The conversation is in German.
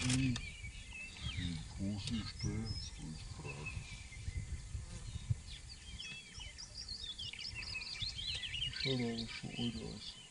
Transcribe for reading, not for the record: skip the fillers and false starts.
Wie groß ist der? So ist die Frage. Schaut aber schon alt aus.